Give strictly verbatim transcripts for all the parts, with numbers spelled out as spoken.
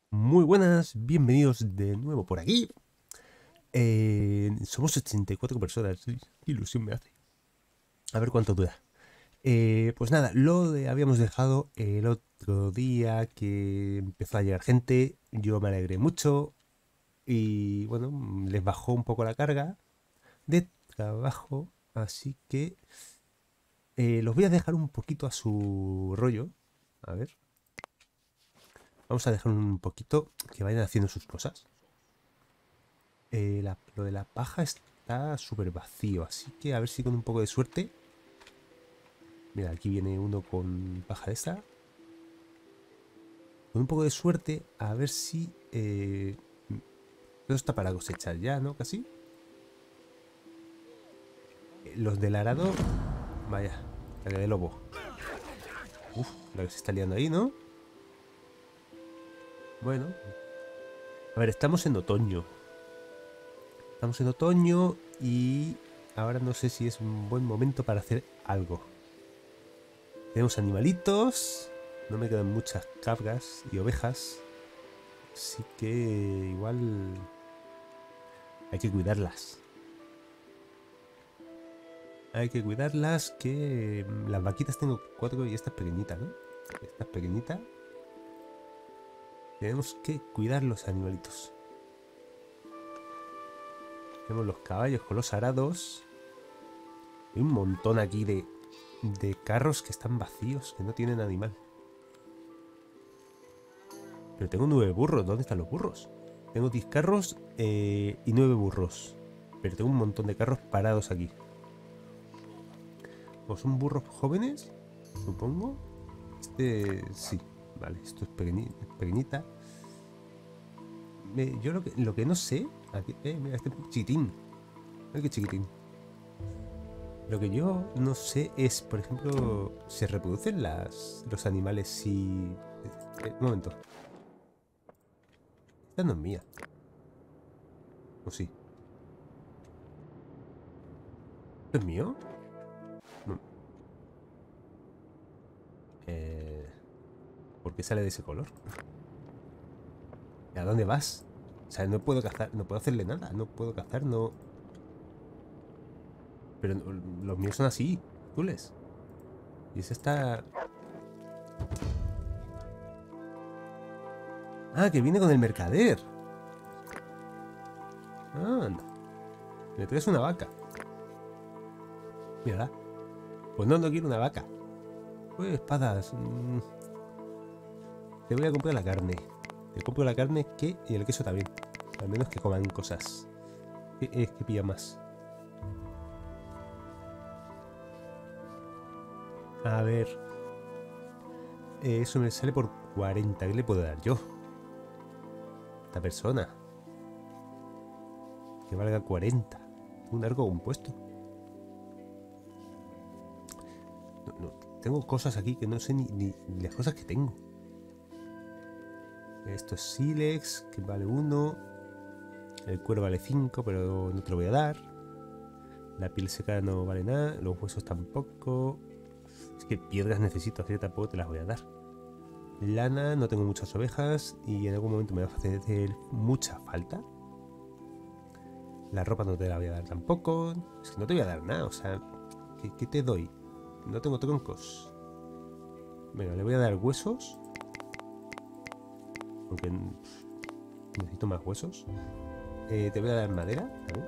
Muy buenas, bienvenidos de nuevo por aquí. Eh, somos ochenta y cuatro personas, qué ilusión me hace. A ver cuánto dura. Eh, pues nada, lo de, habíamos dejado el otro día que empezó a llegar gente. Yo me alegré mucho y bueno, les bajó un poco la carga de trabajo. Así que eh, los voy a dejar un poquito a su rollo. A ver, vamos a dejar un poquito que vayan haciendo sus cosas. Eh, la- lo de la paja está súper vacío, así que a ver si con un poco de suerte. Mira, aquí viene uno con paja de esta. Con un poco de suerte, a ver si... Eh, esto está para cosechar ya, ¿no? Casi. Eh, Los del arado... Vaya, la que de lobo. Uf, la que se está liando ahí, ¿no? Bueno. A ver, estamos en otoño. Estamos en otoño y... Ahora no sé si es un buen momento para hacer algo. Tenemos animalitos. No me quedan muchas cabras y ovejas. Así que igual hay que cuidarlas. Hay que cuidarlas que mm, las vaquitas tengo cuatro y esta es pequeñita, ¿no? Esta es pequeñita. Tenemos que cuidar los animalitos. Tenemos los caballos con los arados. Hay un montón aquí de, de carros que están vacíos, que no tienen animal. Pero tengo nueve burros. ¿Dónde están los burros? Tengo diez carros eh, y nueve burros. Pero tengo un montón de carros parados aquí. ¿O son burros jóvenes? Supongo. Este, sí. Vale, esto es pequeñi- pequeñita. Me- yo lo que, lo que no sé... Aquí, eh, mira, este chiquitín. Mira qué chiquitín. Lo que yo no sé es, por ejemplo, ¿se reproducen las, los animales si... eh, un momento. Esta no es mía. ¿O sí? ¿Esto es mío? No. Eh, ¿Por qué sale de ese color? ¿A dónde vas? O sea, no puedo cazar, no puedo hacerle nada. No puedo cazar, no... Pero no- los míos son así, azules. Y ese está... Ah, que viene con el mercader. Ah, anda. Me traes una vaca. Mírala. Pues no, no quiero una vaca. Pues espadas. mm, Te voy a comprar la carne. Te compro la carne que y el queso también. Al menos que coman cosas. ¿Qué es que pilla más? A ver. eh, Eso me sale por cuarenta. ¿Qué le puedo dar yo? A esta persona. Que valga cuarenta. Un arco compuesto. No, no, tengo cosas aquí que no sé ni, ni- ni las cosas que tengo. Esto es sílex, que vale uno. El cuero vale cinco, pero no te lo voy a dar. La piel seca no vale nada. Los huesos tampoco. Es que piedras necesito, así que tampoco te las voy a dar. Lana, no tengo muchas ovejas y en algún momento me va a hacer mucha falta. La ropa no te la voy a dar tampoco. Es que no te voy a dar nada, o sea, ¿qué, qué te doy? No tengo troncos. Venga, le voy a dar huesos. Aunque necesito más huesos. Eh, te voy a dar madera también.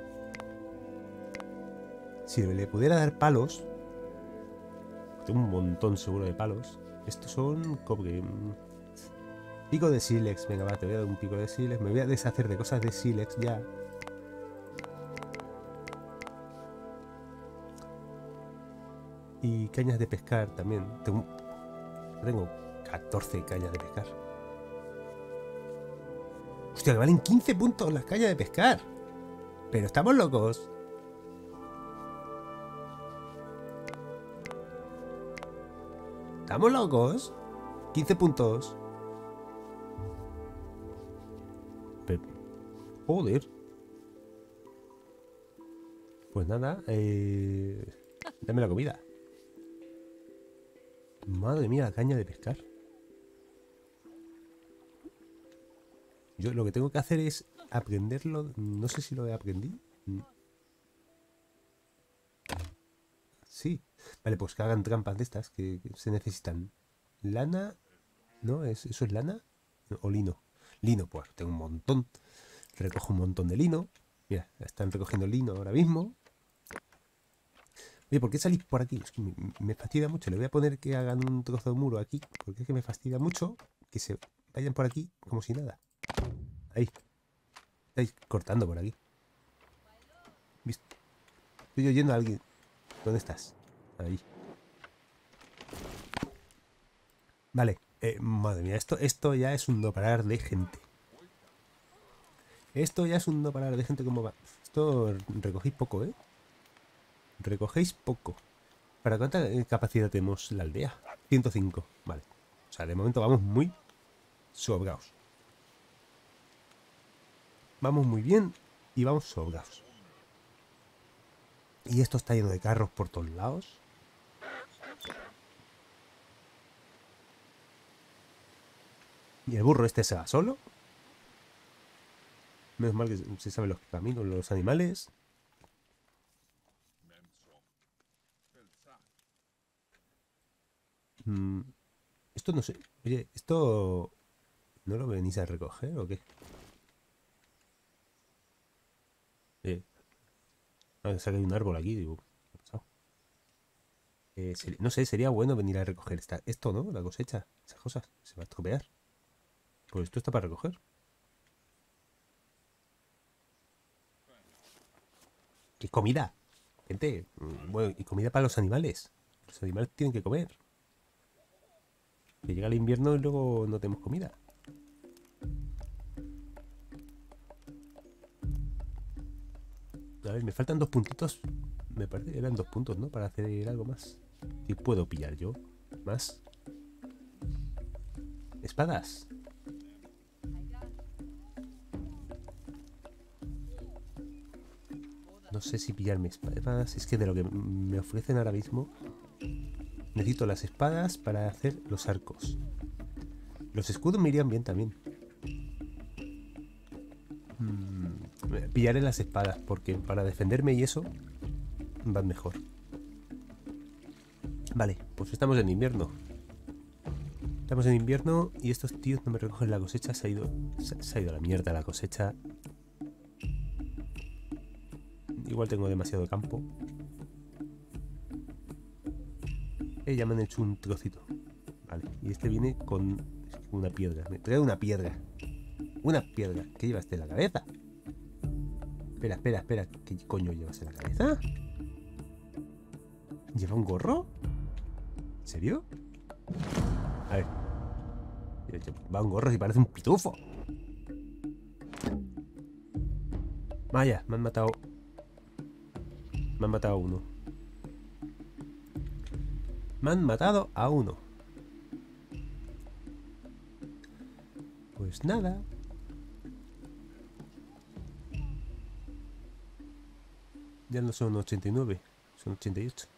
Si le pudiera dar palos, tengo un montón seguro de palos. Estos son cobre. Pico de sílex. Venga, va, te voy a dar un pico de sílex. Me voy a deshacer de cosas de sílex ya. Y cañas de pescar también. Tengo, tengo catorce cañas de pescar. Hostia, que valen quince puntos las cañas de pescar. Pero estamos locos. Estamos locos. quince puntos. Pero, joder. Pues nada. Eh, dame la comida. Madre mía, la caña de pescar. Yo lo que tengo que hacer es aprenderlo. No sé si lo aprendí. Sí. Vale, pues que hagan trampas de estas que, que se necesitan. Lana. ¿No? ¿Es, ¿Eso es lana? ¿O lino? Lino, pues tengo un montón. Recojo un montón de lino. Mira, están recogiendo lino ahora mismo. Oye, ¿por qué salís por aquí? Es que me, me fastidia mucho. Le voy a poner que hagan un trozo de muro aquí. Porque es que me fastidia mucho que se vayan por aquí como si nada. Ahí. Estáis cortando por aquí. ¿Viste? Estoy oyendo a alguien. ¿Dónde estás? Ahí. Vale. Eh, madre mía, esto, esto ya es un no parar de gente. Esto ya es un no parar de gente como va. Esto recogéis poco, ¿eh? Recogéis poco. ¿Para cuánta capacidad tenemos la aldea? ciento cinco. Vale. O sea, de momento vamos muy sobrados. Vamos muy bien y vamos sobrados. Y esto está lleno de carros por todos lados. Y el burro este se va solo. Menos mal que se saben los caminos, los animales. Mm, esto no sé. Oye, ¿esto no lo venís a recoger o qué? Eh, ah, se ha caído un árbol aquí, digo. ¿Qué ha pasado? Eh, ser- no sé, sería bueno venir a recoger esta, esto, ¿no? La cosecha, esas cosas. Se va a estropear. Pues esto está para recoger. ¿Qué comida? Gente, mm, bueno, y comida para los animales. Los animales tienen que comer. Que llega el invierno y luego no tenemos comida. A ver, me faltan dos puntitos. Me parece que eran dos puntos, ¿no? Para hacer algo más. ¿Qué puedo pillar yo? ¿Más? ¿Espadas? No sé si pillarme espadas. Es que de lo que me ofrecen ahora mismo, necesito las espadas para hacer los arcos. Los escudos me irían bien también. Hmm, pillaré las espadas porque para defenderme y eso van mejor. Vale, pues estamos en invierno. Estamos en invierno y estos tíos no me recogen la cosecha. Se ha ido, se, se ha ido a la mierda la cosecha. Igual tengo demasiado campo. Eh, ya me han hecho un trocito. Vale, y este viene con una piedra. Me trae una piedra. Una piedra. ¿Qué llevaste en la cabeza? Espera, espera, espera. ¿Qué coño llevas en la cabeza? ¿Lleva un gorro? ¿En serio? A ver. Va un gorro y parece un pitufo. Vaya, me han matado. Me han matado a uno. Me han matado a uno. Pues nada. Ya no son ochenta y nueve, son ochenta y ocho.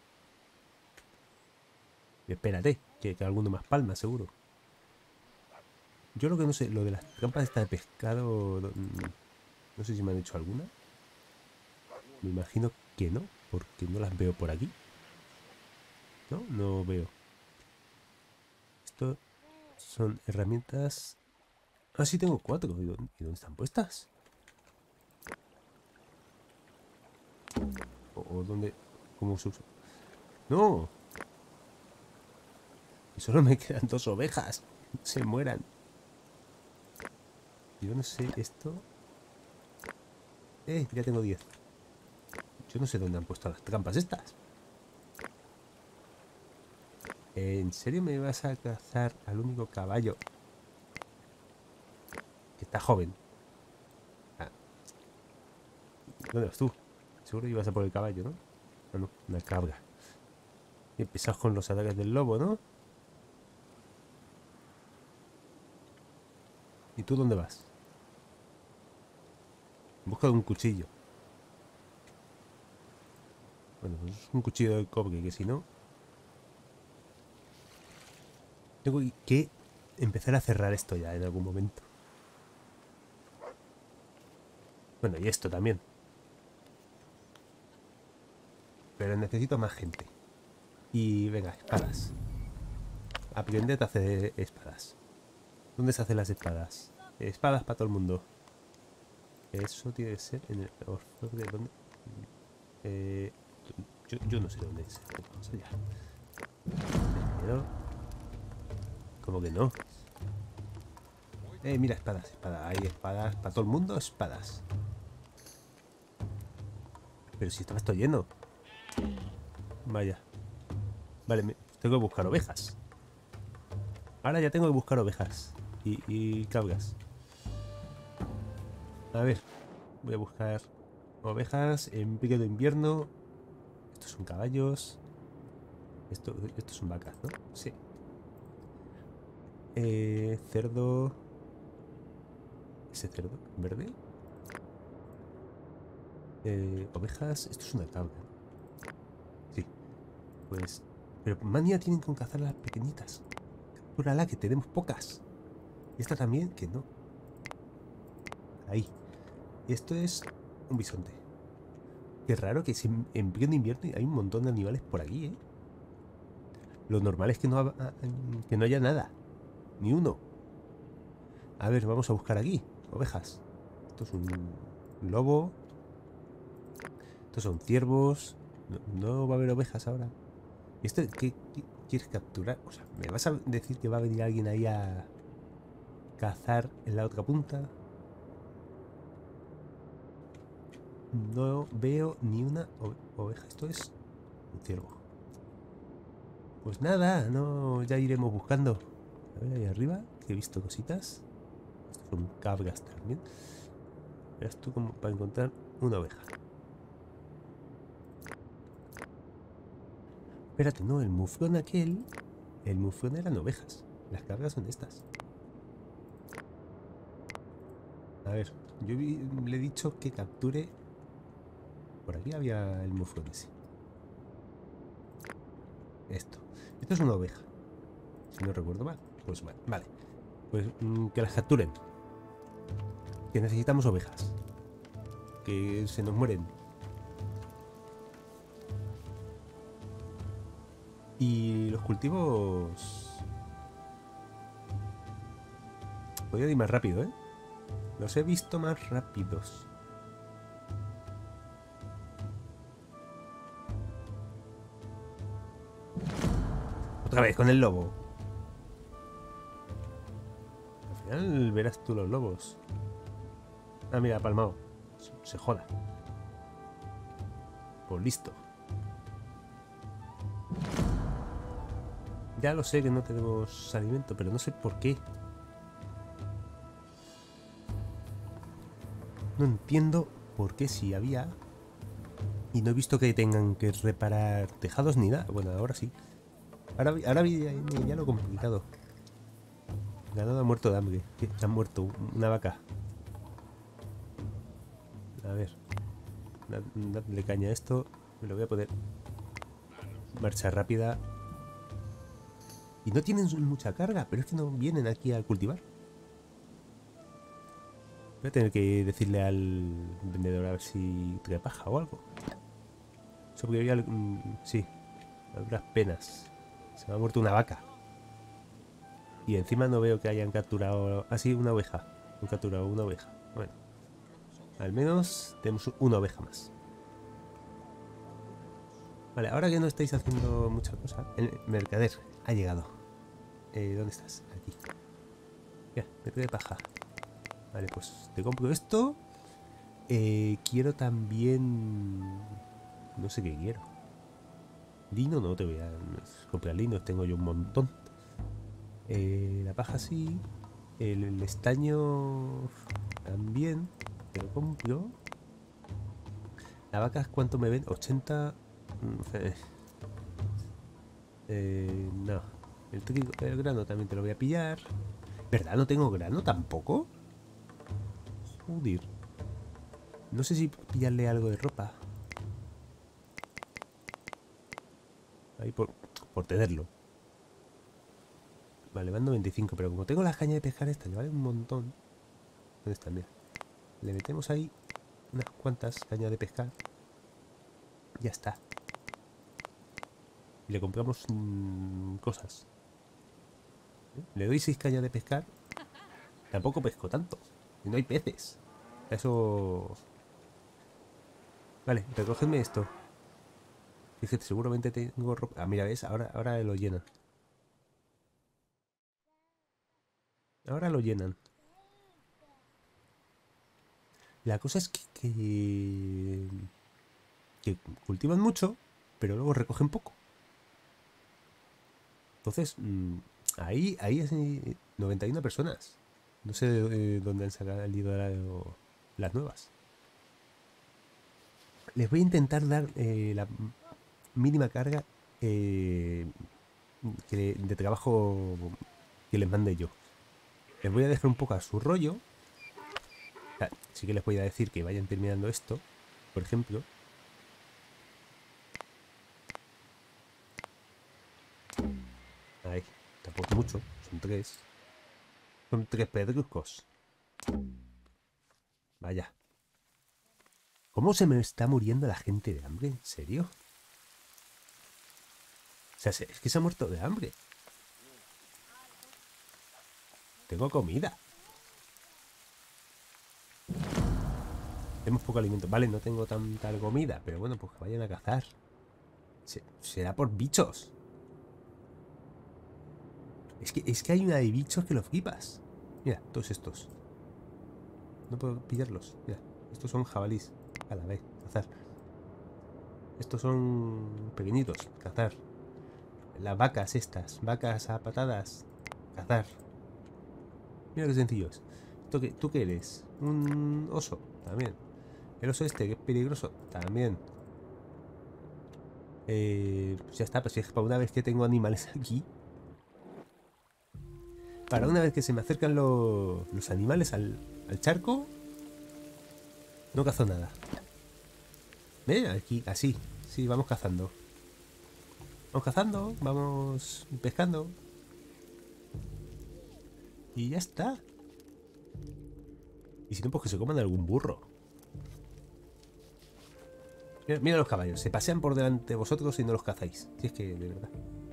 Y espérate, que, que alguno más palma, seguro. Yo lo que no sé, lo de las trampas esta de pescado, no, no sé si me han hecho alguna. Me imagino que no, porque no las veo por aquí. No, no veo. Esto son herramientas. Ah, sí, tengo cuatro. ¿Y dónde, y dónde están puestas? ¿O, o dónde? ¿Cómo se usa? ¡No! Y solo me quedan dos ovejas. Se mueran. Yo no sé esto. Eh, ya tengo diez. Yo no sé dónde han puesto las trampas estas. ¿En serio me vas a cazar al único caballo que está joven? Ah, ¿dónde vas tú? Seguro que ibas a por el caballo, ¿no? Ah, no, una cabra. Y empezás con los ataques del lobo, ¿no? ¿Y tú dónde vas? En busca de un cuchillo. Bueno, pues es un cuchillo de cobre, que si no... Tengo que empezar a cerrar esto ya en algún momento. Bueno, y esto también. Pero necesito más gente. Y venga, espadas. Aprended a hacer espadas. ¿Dónde se hacen las espadas? Espadas para todo el mundo. Eso tiene que ser en el orfeo de dónde. Eh, yo, yo no sé dónde es. Vamos allá. Pero... ¿Cómo que no? Eh, mira, espadas, espadas. Hay espadas para todo el mundo, espadas. Pero si estaba esto lleno. Vaya. Vale, me, tengo que buscar ovejas. Ahora ya tengo que buscar ovejas. Y, y cabras. A ver. Voy a buscar ovejas en pique de invierno. Estos son caballos. Esto, estos son vacas, ¿no? Sí. Eh, cerdo. ¿Ese cerdo verde? Eh, ovejas. Esto es una cabra. Sí. Pues... Pero manía tienen con cazar las pequeñitas. Captúrala, que tenemos pocas. Y esta también, que no. Ahí. Y esto es un bisonte. Qué raro que si en pleno invierno hay un montón de animales por aquí, ¿eh? Lo normal es que no, ha, que no haya nada. Ni uno. A ver, vamos a buscar aquí. Ovejas. Esto es un lobo. Estos son ciervos. No, no va a haber ovejas ahora. ¿Y esto qué, qué quieres capturar? O sea, ¿me vas a decir que va a venir alguien ahí a cazar en la otra punta? No veo ni una oveja. Esto es un ciervo. Pues nada, no, ya iremos buscando. A ver, ahí arriba, que he visto cositas. Estos son cabras también. Verás tú como para encontrar una oveja. Espérate, no, el muflón aquel. El muflón eran ovejas. Las cabras son estas. A ver, yo vi, le he dicho que capture. Por aquí había el muflón ese. Esto. Esto es una oveja. Si no recuerdo mal. Pues vale, vale. Pues mmm, que las capturen. Que necesitamos ovejas. Que se nos mueren. Y los cultivos... Podría ir más rápido, ¿eh? Los he visto más rápidos. Otra vez con el lobo. Al final verás tú los lobos. Ah, mira, palmado. Se joda. Pues listo. Ya lo sé que no tenemos alimento, pero no sé por qué. No entiendo por qué si había. Y no he visto que tengan que reparar tejados ni nada. Bueno, ahora sí. Ahora, ahora viene ya lo complicado. El ganado ha muerto de hambre. Se ha muerto una vaca. A ver. Dadle caña a esto. Me lo voy a poner. Marcha rápida. Y no tienen mucha carga, pero es que no vienen aquí a cultivar. Voy a tener que decirle al vendedor a ver si trae paja o algo. Sobrevivió al... Mmm, sí. A duras penas. Se me ha muerto una vaca. Y encima no veo que hayan capturado... Ah, sí, una oveja. Han capturado una oveja. Bueno. Al menos tenemos una oveja más. Vale, ahora que no estáis haciendo mucha cosa... El mercader ha llegado. Eh, ¿Dónde estás? Aquí. Ya, me trae paja. Vale, pues te compro esto. Eh, quiero también... No sé qué quiero. Lino no te voy a comprar lino, tengo yo un montón. Eh, la paja sí. El, el estaño también. Te lo compro. ¿Las vacas cuánto me ven? ochenta. Eh, no. El trigo, el grano también te lo voy a pillar. ¿Verdad? ¿No tengo grano tampoco? Joder. No sé si pillarle algo de ropa. Ahí por, por tenerlo. Vale, van noventa y cinco, pero como tengo las cañas de pescar estas, que valen un montón. ¿Dónde están? Mira. Le metemos ahí unas cuantas cañas de pescar. Ya está. Y le compramos mmm, cosas. ¿Eh? Le doy seis cañas de pescar. Tampoco pesco tanto. Y no hay peces. Eso... Vale, recógeme esto. Fíjate, seguramente tengo ropa. Ah, mira, ¿ves? Ahora, ahora lo llenan. Ahora lo llenan. La cosa es que, que, que cultivan mucho, pero luego recogen poco. Entonces, mmm, ahí, ahí es noventa y una personas. No sé de dónde han salido las nuevas. Les voy a intentar dar eh, la mínima carga eh, que, de trabajo que les mande yo. Les voy a dejar un poco a su rollo. O sea, sí que les voy a decir que vayan terminando esto, por ejemplo. Ahí, tampoco mucho, son tres. Son tres pedruscos. Vaya. ¿Cómo se me está muriendo la gente de hambre? ¿En serio? O sea, es que se ha muerto de hambre. Tengo comida. Tenemos poco alimento. Vale, no tengo tanta comida, pero bueno, pues que vayan a cazar. Se, será por bichos. Es que, es que hay una de bichos que lo flipas. Mira, todos estos. No puedo pillarlos. Mira, estos son jabalís. A la vez, cazar. Estos son pequeñitos, cazar. Las vacas estas, vacas a patadas, cazar. Mira qué sencillos. ¿Tú qué, ¿Tú qué eres? Un oso, también. El oso este, que es peligroso, también. Eh, pues ya está, pues es para una vez que tengo animales aquí. Para una vez que se me acercan lo, los animales al, al charco, no cazo nada. ¿Ven? Aquí, así. Sí, vamos cazando. Vamos cazando, vamos pescando. Y ya está. Y si no, pues que se coman algún burro. Mira, mira los caballos, se pasean por delante de vosotros y no los cazáis. Si es que, de verdad.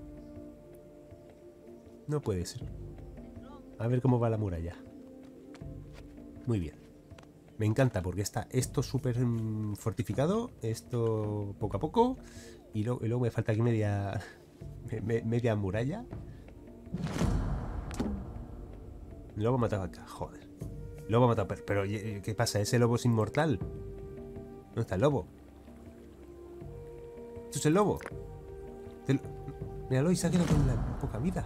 No puede ser. A ver cómo va la muralla. Muy bien. Me encanta porque está esto súper mmm, fortificado. Esto poco a poco. Y, lo, y luego me falta aquí media... Me, media muralla. Lobo matado acá, joder. Lobo matado, pero, pero ¿qué pasa? ¿Ese lobo es inmortal? ¿Dónde está el lobo? ¿Esto es el lobo? El... Míralo y se ha quedado con la poca vida.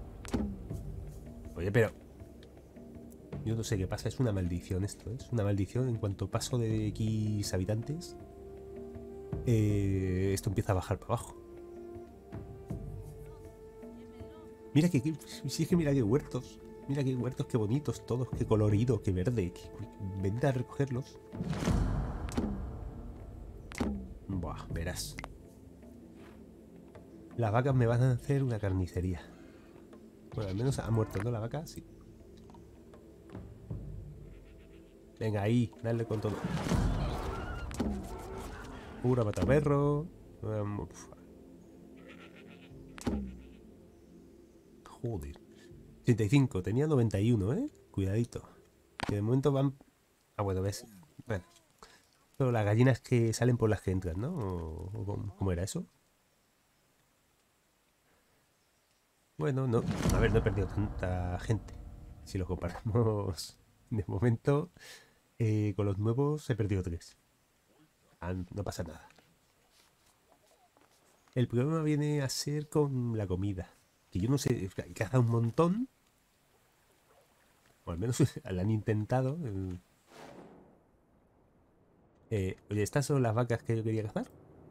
Oye, pero... Yo no sé qué pasa, es una maldición esto, ¿eh? Es una maldición. En cuanto paso de X habitantes, eh, esto empieza a bajar para abajo. Mira que... Si es que mira qué huertos. Mira qué huertos, qué bonitos todos, qué colorido, qué verde. Vente a recogerlos. Buah, verás. Las vacas me van a hacer una carnicería. Bueno, al menos ha muerto, ¿no? La vaca, sí. Venga, ahí, dale con todo. Pura mataperro. Joder. ochenta y cinco, tenía noventa y uno, ¿eh? Cuidadito. Que de momento van... Ah, bueno, ves. Bueno. Pero las gallinas que salen por las que entran, ¿no? ¿O, o cómo, cómo era eso? Bueno, no. A ver, no he perdido tanta gente. Si lo comparamos de momento, eh, con los nuevos he perdido tres. Ah, no pasa nada. El problema viene a ser con la comida. Que yo no sé, caza un montón. O al menos la han intentado. Eh, oye, ¿estas son las vacas que yo quería cazar?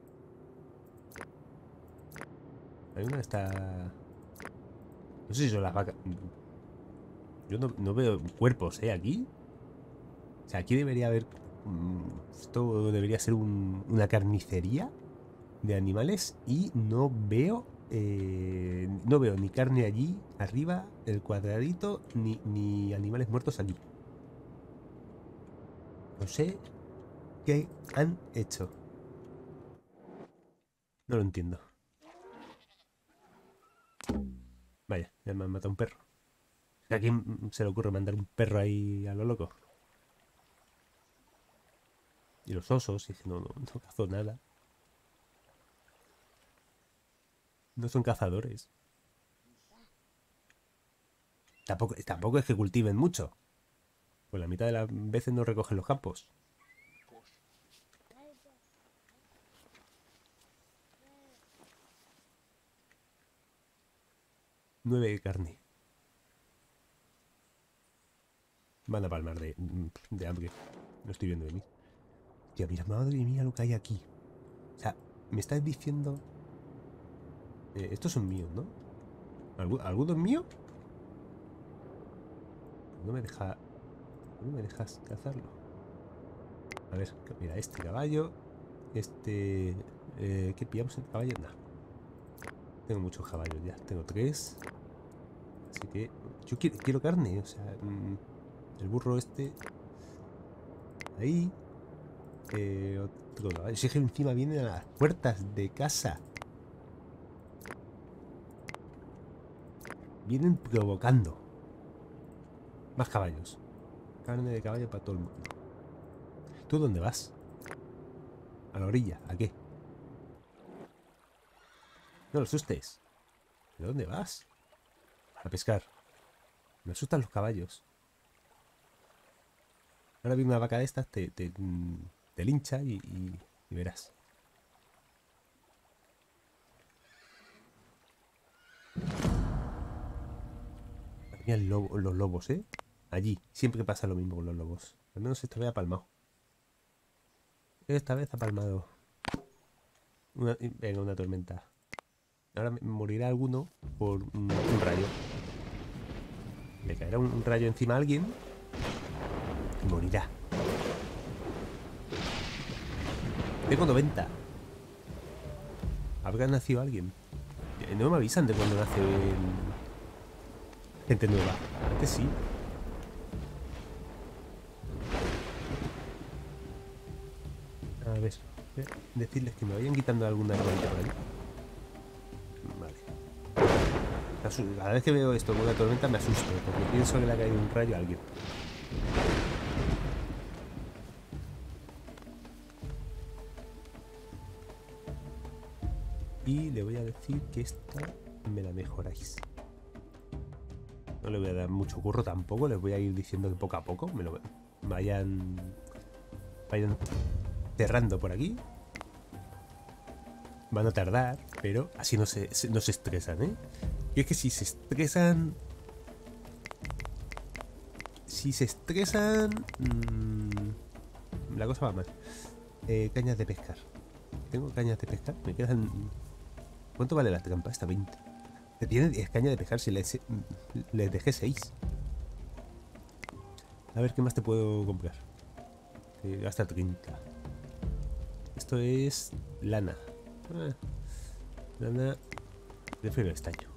Hay una que está... No sé si son las vacas. Yo no, no veo cuerpos, ¿eh? Aquí. O sea, aquí debería haber... Esto debería ser un, una carnicería de animales. Y no veo... Eh, no veo ni carne allí, arriba, el cuadradito, ni, ni animales muertos allí. No sé. ¿Qué han hecho? No lo entiendo. Vaya, ya me han matado un perro. ¿A quién se le ocurre mandar un perro ahí a lo loco? Y los osos, y no, no, no cazó nada. No son cazadores. Tampoco, tampoco es que cultiven mucho. Pues la mitad de las veces no recogen los campos. Nueve de carne. Van a palmar de, de hambre. Lo estoy viendo de mí. Tía, mira, madre mía lo que hay aquí. O sea, me estás diciendo... Eh, estos son míos, ¿no? ¿Algu- ¿Alguno es mío? No me deja... No me dejas cazarlo. A ver, mira, este caballo. Este... Eh, ¿Qué pillamos en caballo? No. Tengo muchos caballos ya. Tengo tres. Así que... Yo quiero, quiero carne. O sea... Mmm, el burro este... Ahí... Eh, otro caballo. Si es que encima vienen a las puertas de casa. Vienen provocando. Más caballos. Carne de caballo para todo el mundo. ¿Tú dónde vas? A la orilla. ¿A qué? No lo asustes. ¿De dónde vas? A pescar. Me asustan los caballos. Ahora viene una vaca de estas, te, te, te lincha y, y, y verás. Mira el lobo, los lobos, ¿eh? Allí. Siempre pasa lo mismo con los lobos. Al menos esta vez ha palmado. Esta vez ha palmado. Una, venga, una tormenta. Ahora morirá alguno por un, un rayo. Le caerá un, un rayo encima a alguien y morirá. Tengo noventa. ¿Habrá nacido alguien? No me avisan de cuando nace el... gente nueva. Antes sí. A ver, decirles que me vayan quitando alguna hermanita por ahí. Vale. Cada vez que veo esto con una tormenta me asusto, porque pienso que le ha caído un rayo a alguien. Y le voy a decir que esta me la mejoráis. No le voy a dar mucho curro tampoco, les voy a ir diciendo que poco a poco me lo vayan vayan cerrando por aquí. Van a tardar, pero así no se, no se estresan, ¿eh? Y es que si se estresan... Si se estresan... Mmm, la cosa va mal. Eh, cañas de pescar. Tengo cañas de pescar. Me quedan... ¿Cuánto vale la trampa esta? veinte. Te tiene diez cañas de pescar si les, les dejé seis. A ver, ¿qué más te puedo comprar? Eh, gasta treinta. Esto es lana. Ah, lana de frío estaño.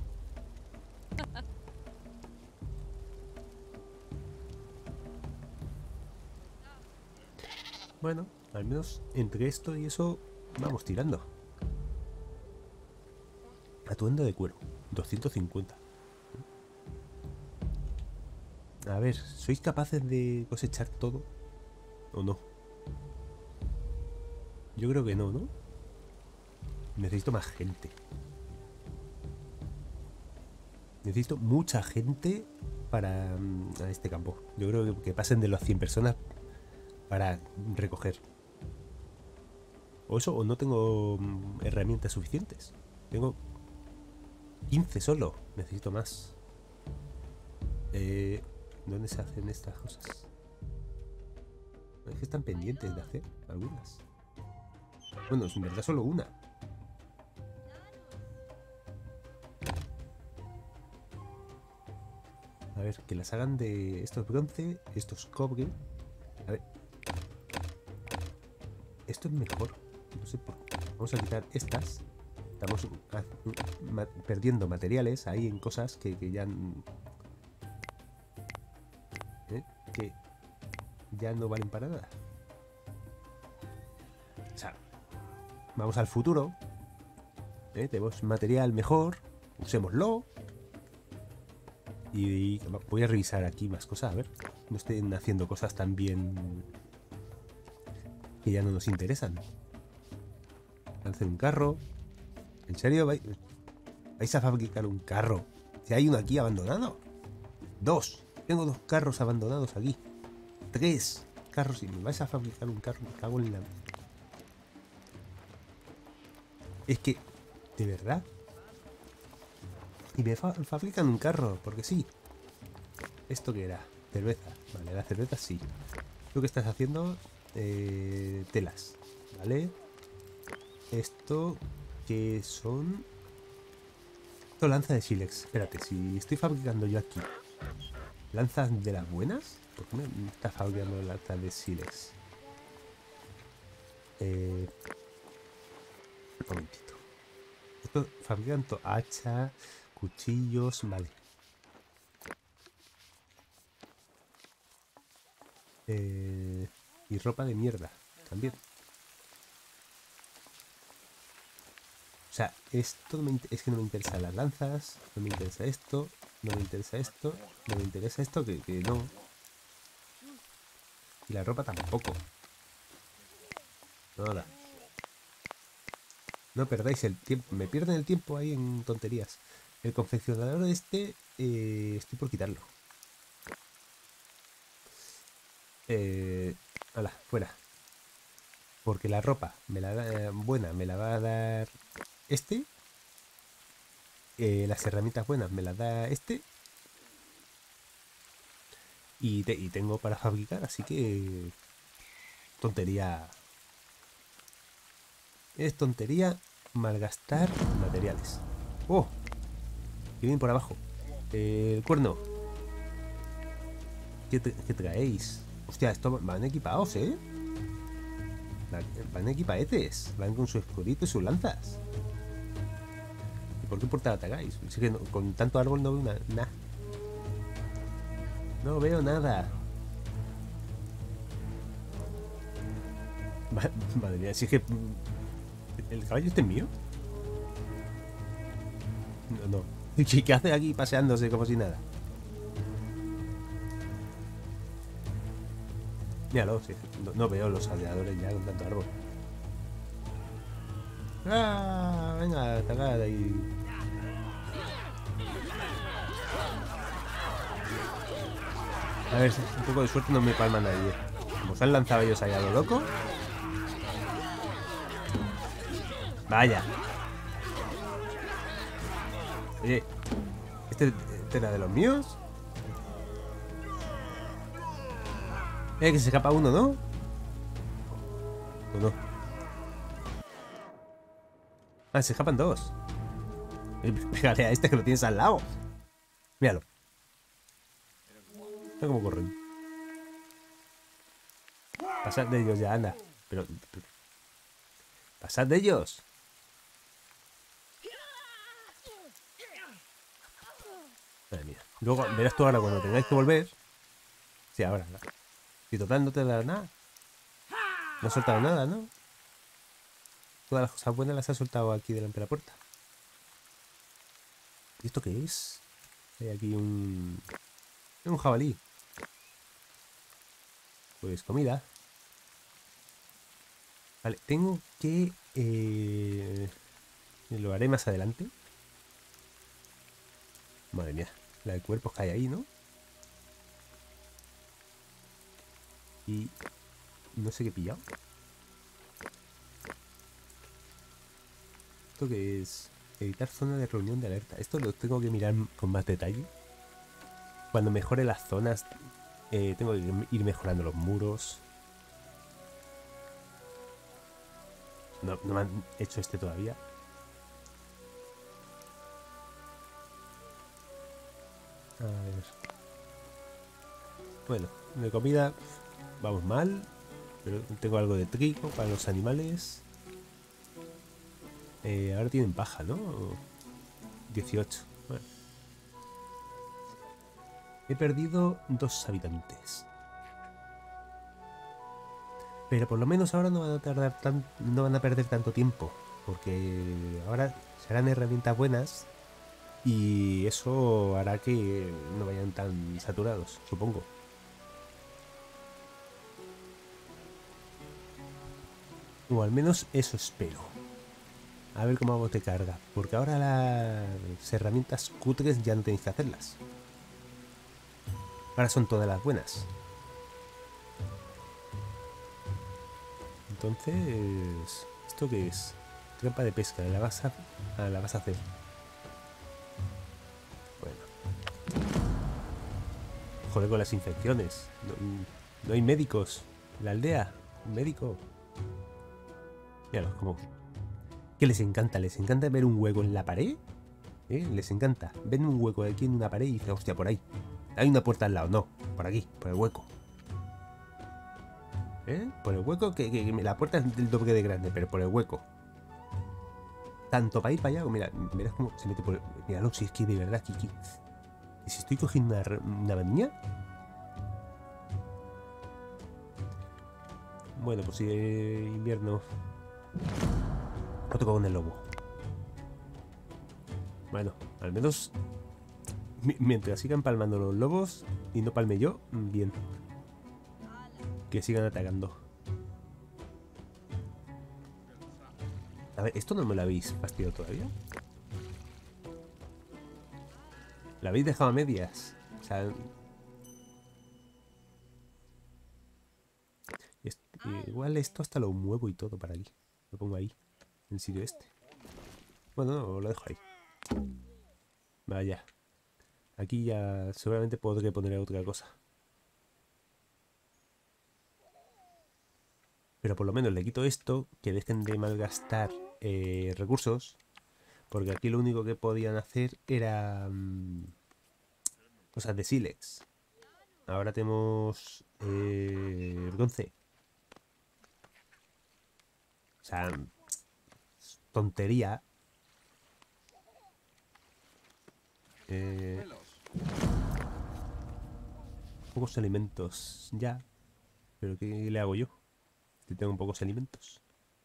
Bueno, al menos entre esto y eso vamos tirando. Atuendo de cuero, doscientos cincuenta. A ver, ¿sois capaces de cosechar todo? ¿O no? Yo creo que no, ¿no? Necesito más gente. Necesito mucha gente para um, a este campo. Yo creo que, que pasen de las cien personas para recoger. O eso, o no tengo um, herramientas suficientes. Tengo quince solo. Necesito más. Eh, ¿Dónde se hacen estas cosas? Es que están pendientes de hacer algunas. Bueno, en verdad solo una. A ver, que las hagan de estos bronce, estos cobre. A ver. Esto es mejor. No sé por qué. Vamos a quitar estas. Estamos ma perdiendo materiales ahí en cosas que, que ya... ¿Eh? Que ya no valen para nada. O sea, vamos al futuro. ¿eh? Tenemos material mejor. Usémoslo. Y voy a revisar aquí más cosas, a ver. No estén haciendo cosas también que ya no nos interesan. Hacer un carro. ¿En serio? ¿Vais, vais a fabricar un carro? Si hay uno aquí abandonado. Dos. Tengo dos carros abandonados aquí. Tres carros y me vais a fabricar un carro. Me cago en la... Es que, ¿de verdad? Y me fa fabrican un carro, porque sí. ¿Esto qué era? Cerveza. Vale, la cerveza sí. Lo que estás haciendo, eh, telas. Vale. Esto, que son... Esto lanza de sílex. Espérate, si estoy fabricando yo aquí lanzas de las buenas, ¿por qué me está fabricando lanzas de sílex? Eh... Un momentito. Esto fabrican hacha, cuchillos, vale. Eh, y ropa de mierda también. O sea, esto no me es que no me interesan las lanzas, no me interesa esto, no me interesa esto, no me interesa esto, que, que no. Y la ropa tampoco. Nada. No perdáis el tiempo, me pierden el tiempo ahí en tonterías. El confeccionador de este, eh, estoy por quitarlo. Eh, hala, fuera. Porque la ropa me la da, buena me la va a dar este. Eh, las herramientas buenas me las da este. Y, te, y tengo para fabricar, así que... Tontería. Es tontería malgastar materiales. ¡Oh! Que viene por abajo. Eh, el cuerno. ¿Qué, ¿Qué traéis? Hostia, estos van equipados, ¿eh? Van, van equipaetes. Van con su escudito y sus lanzas. ¿Y por qué por atacáis? Es que no, con tanto árbol no veo nada. Nah. No veo nada. Madre mía, si es que... ¿El caballo este es mío? No, no. ¿Qué hace aquí paseándose como si nada? Míralo, sí. no, no veo los aldeadores ya con tanto árbol. ¡Ah! Venga, atacad ahí. A ver, un poco de suerte no me palma nadie. Como se han lanzado ellos ahí a lo loco. Vaya. Oye, ¿este, este era de los míos? Eh, que se escapa uno, ¿no? ¿O no? Ah, se escapan dos. Pégale a este que lo tienes al lado. Míralo. Mira cómo corren. Pasad de ellos ya, anda. Pero, pero... Pasad de ellos. Madre mía. Luego verás tú ahora cuando tengáis que volver. Sí, ahora. Si total no te da nada. No has soltado nada, ¿no? Todas las cosas buenas las has soltado aquí delante de la puerta. ¿Y esto qué es? Hay aquí un... Un jabalí. Pues comida. Vale, tengo que... Eh... Lo haré más adelante. Madre mía. La de cuerpos que hay ahí, ¿no? Y... No sé qué he pillado. ¿Esto qué es? Editar zona de reunión de alerta. Esto lo tengo que mirar con más detalle. Cuando mejore las zonas, eh, tengo que ir mejorando los muros. No, no me han hecho este todavía. A ver. Bueno, de comida vamos mal. Pero tengo algo de trigo para los animales. Eh, ahora tienen paja, ¿no? dieciocho. Bueno. He perdido dos habitantes. Pero por lo menos ahora no van a tardar tan, no van a perder tanto tiempo. Porque ahora serán herramientas buenas. Y eso hará que no vayan tan saturados, supongo. O al menos eso espero. A ver cómo vamos de carga. Porque ahora las herramientas cutres ya no tenéis que hacerlas. Ahora son todas las buenas. Entonces... ¿esto qué es? Trampa de pesca. ¿La vas a, ah, la vas a hacer? Bueno. Joder con las infecciones. No, no hay médicos. La aldea. Un médico. Míralo, como... ¿Qué les encanta? ¿Les encanta ver un hueco en la pared? ¿Eh? Les encanta. Ven un hueco aquí en una pared y dicen, hostia, por ahí. Hay una puerta al lado. No, por aquí, por el hueco. ¿Eh? Por el hueco, que, que, que la puerta es del doble de grande, pero por el hueco. Tanto para ir para allá, o mira, mira cómo se mete por el... Míralo, si es que de verdad, Kiki. ¿Y si estoy cogiendo una, una niña? Bueno, pues si eh, invierno... No toco con el lobo. Bueno, al menos... Mientras sigan palmando los lobos y no palme yo, bien. Que sigan atacando. A ver, ¿esto no me lo habéis fastidiado todavía? ¿La habéis dejado a medias? O sea... Es, igual esto hasta lo muevo y todo para aquí. Lo pongo ahí, en el sitio este. Bueno, no, lo dejo ahí. Vaya. Aquí ya seguramente podré poner otra cosa. Pero por lo menos le quito esto, que dejen de malgastar eh, recursos. Porque aquí lo único que podían hacer era mmm, cosas de sílex. Ahora tenemos eh, bronce. O sea, tontería. Eh, pocos alimentos ya. Pero ¿qué le hago yo? Si tengo pocos alimentos.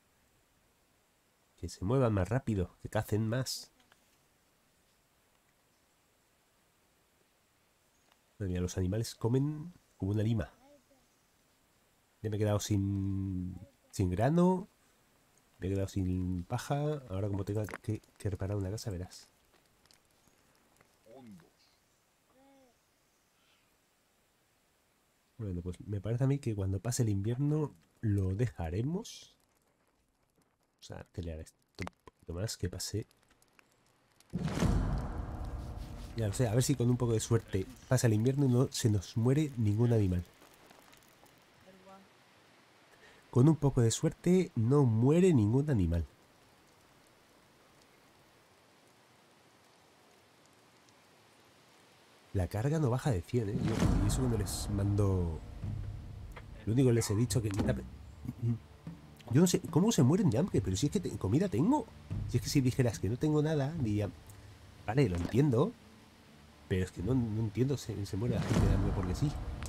Que se muevan más rápido, que cacen más. Madre mía, los animales comen como una lima. Ya me he quedado sin, sin grano. Me he quedado sin paja. Ahora como tengo que, que reparar una casa, verás. Bueno, pues me parece a mí que cuando pase el invierno lo dejaremos. O sea, pelear esto un poquito más, que pase. Ya lo sé, a ver si con un poco de suerte pasa el invierno y no se nos muere ningún animal. Con un poco de suerte no muere ningún animal. La carga no baja de cien, ¿eh? Yo, y eso cuando les mando... Lo único que les he dicho que... Yo no sé cómo se mueren de hambre, pero si es que te, comida tengo. Si es que si dijeras que no tengo nada, diría... Vale, lo entiendo. Pero es que no, no entiendo, se, se muere la gente de hambre porque sí.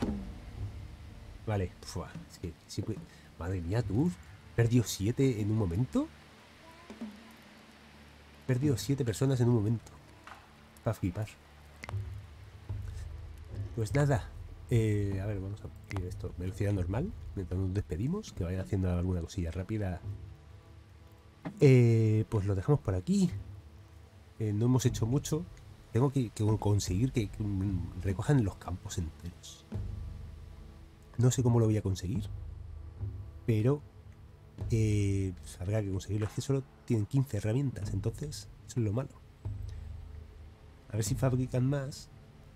Vale, Fua, es que siempre... Madre mía, tú, ¿perdió siete en un momento? Perdió siete personas en un momento. Para flipar. Pues nada. Eh, a ver, vamos a ir esto. Velocidad normal. Mientras nos despedimos. Que vayan haciendo alguna cosilla rápida. Eh, pues lo dejamos por aquí. Eh, no hemos hecho mucho. Tengo que, que conseguir que, que recojan los campos enteros. No sé cómo lo voy a conseguir. Pero eh, pues habrá que conseguirlo. Es que solo tienen quince herramientas. Entonces, eso es lo malo. A ver si fabrican más.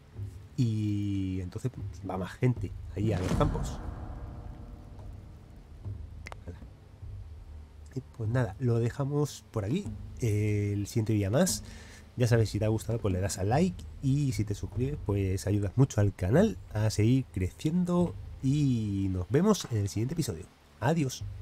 Y entonces pues, va más gente allí a los campos. Y pues nada, lo dejamos por aquí. El siguiente día más. Ya sabes, si te ha gustado, pues le das a like. Y si te suscribes, pues ayudas mucho al canal a seguir creciendo. Y nos vemos en el siguiente episodio. Adiós.